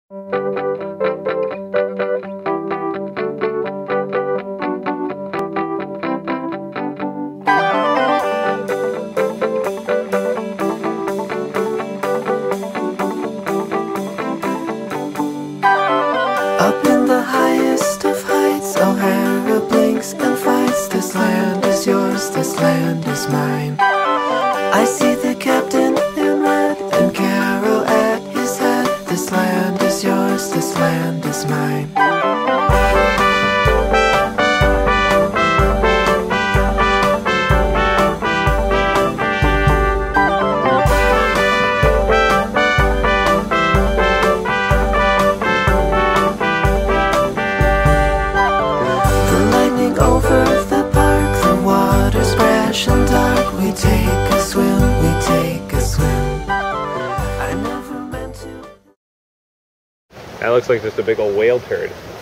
Up in the highest of heights, O'Hara blinks and fights. This land is yours, this land is mine. I see the captain in red and Carol at his head. This land is yours, this land is mine. Over the park, the water's fresh and dark. We take a swim, we take a swim. I never meant to. That looks like just a big old whale turd.